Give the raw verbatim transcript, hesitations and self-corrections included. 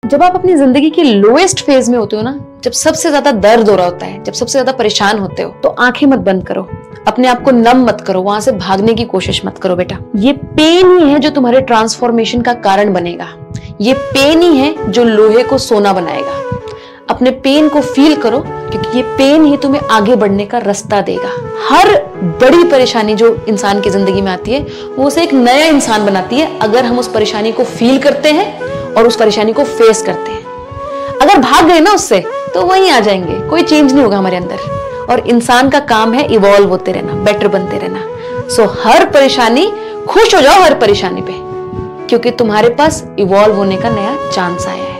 जब आप अपनी जिंदगी के लोएस्ट फेज में होते हो ना, जब सबसे ज्यादा दर्द हो रहा होता है, जब सबसे ज्यादा परेशान होते हो, तो आंखें मत बंद करो, अपने आप को नम मत करो, वहां से भागने की कोशिश मत करो बेटा। ये पेन ही है जो तुम्हारे ट्रांसफॉर्मेशन का कारण बनेगा। ये पेन ही है जो लोहे को सोना बनाएगा। अपने पेन को फील करो, क्योंकि ये पेन ही तुम्हें आगे बढ़ने का रास्ता देगा। हर बड़ी परेशानी जो इंसान की जिंदगी में आती है, वो उसे एक नया इंसान बनाती है, अगर हम उस परेशानी को फील करते हैं और उस परेशानी को फेस करते हैं। अगर भाग गए ना उससे, तो वहीं आ जाएंगे, कोई चेंज नहीं होगा हमारे अंदर। और इंसान का काम है इवॉल्व होते रहना, बेटर बनते रहना। सो हर परेशानी, खुश हो जाओ हर परेशानी पे, क्योंकि तुम्हारे पास इवॉल्व होने का नया चांस आया है।